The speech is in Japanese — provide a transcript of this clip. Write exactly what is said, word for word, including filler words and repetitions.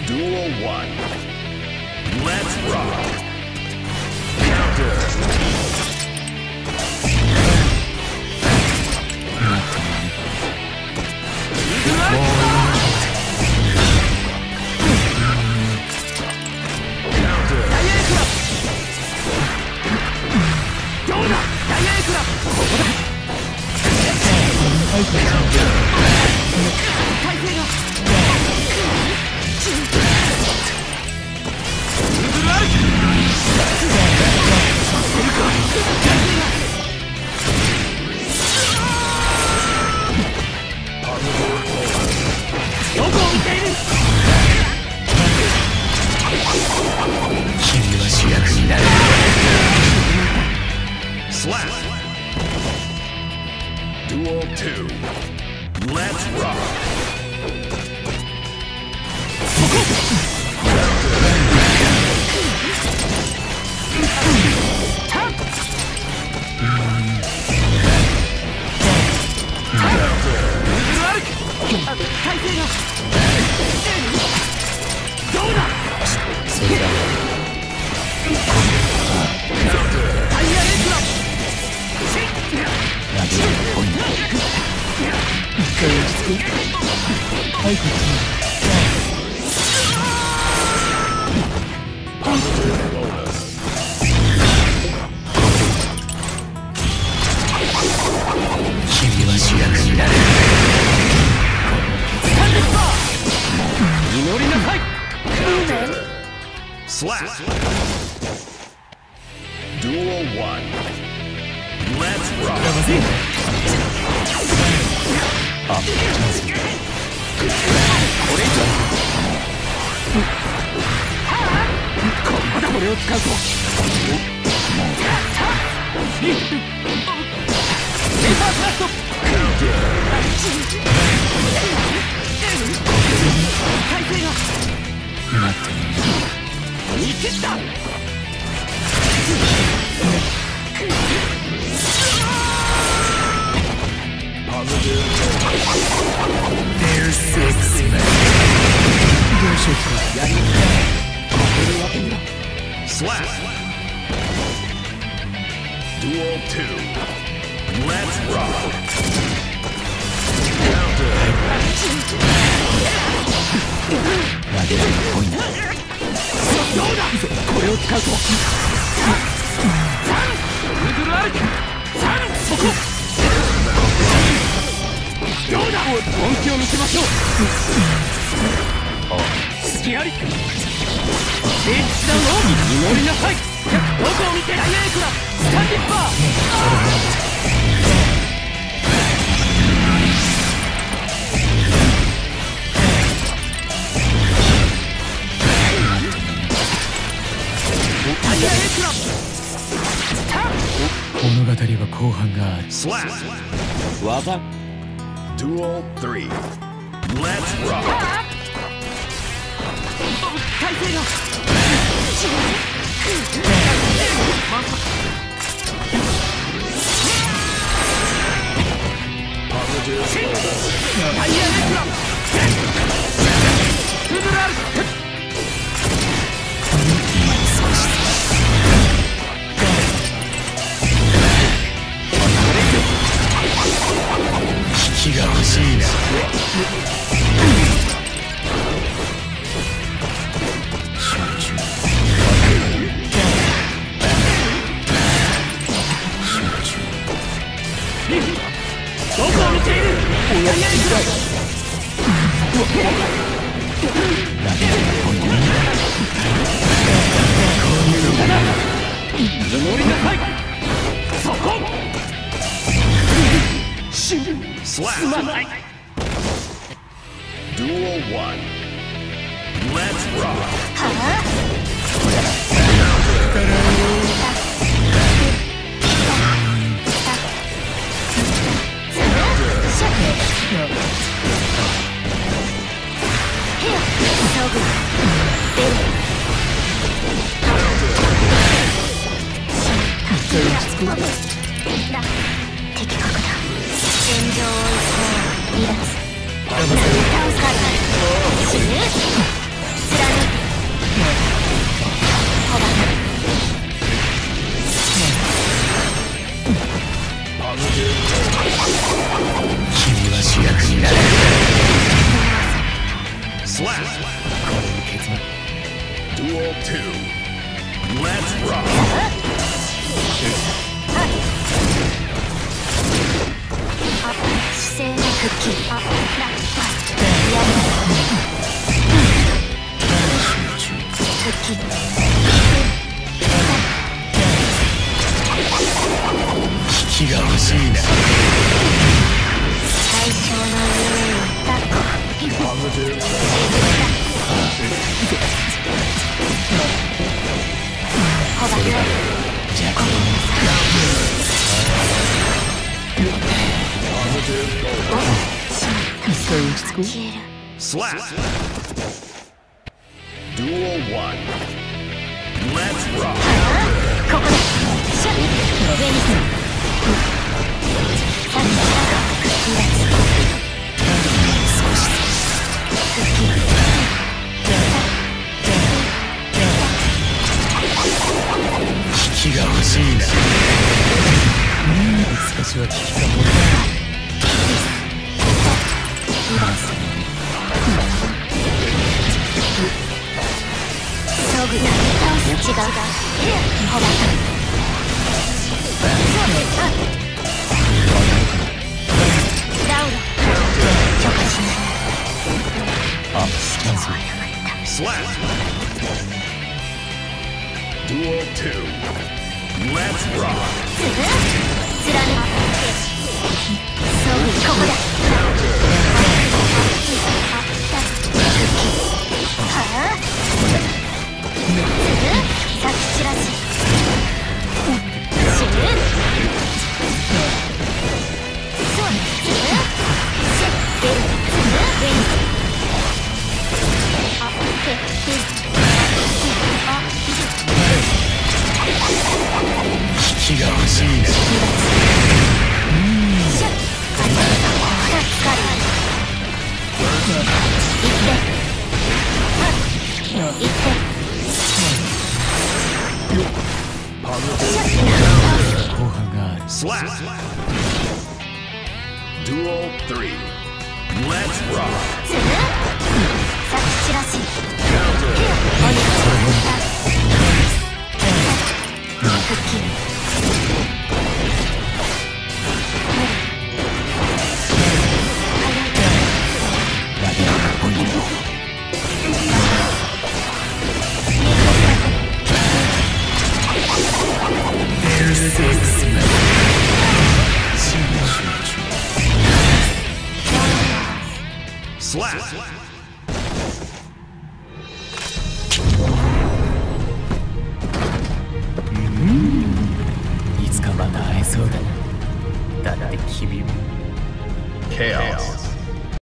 Duel one. Let's rock. Counter. Slap. Duel two. Let's rock. Slap. Duel one. Let's rock. Up. これを使うと。レーザーブラスト。体勢が。見切った。There's six men. どうしようか。やりたい。これわけには。Slap. Duel two. Let's rock. Counter. 投げられるポイント。どうだ。これを使うと。ウルアルク。そこ。どうだ。本気を見せましょう。隙あり。聖地ダウンを祈りなさい。どこを見てダイヤエクラスタンディッパー。物語は後半がある。技 Duel three. Let's rock. 体勢がタイヤレクラウルアル引きが欲しいな。どこを見ている。やりやりくらい。乗りなさい。そこ。すまない。Duel one. Let's rock. はぁ。的確だ。戦場を離脱。倒すから死ぬ。 Duel two. Let's rock. 姿勢の復帰。あ、ラッパ。復帰。 引きが欲しいな。 最小の優位だ。それだ。じゃあ消える。 Slap. Duel one. Let's rock. ここだ。シャッ。上にする。さっき離脱。少し復帰。 引きが欲しいな。 少しは聞きたものだ。 装具だ。違う。ほら。ダウン。許可しない。 あ、スキャンセル。 Slap. Duel two. Let's rock. 貫く。装具ここだ。はあ。さっきチラシ。死ぬ。そう。出る。上に。あ、て、て。あ、 引きが欲しいな。 シャッ。助かる。行って。行って。 後半がある。 Slap. Duel three. Let's rock. つぶ。さっきチラシ。お肉。復帰。 Slap. いつかまた会えそうだな。だって君も。 Chaos.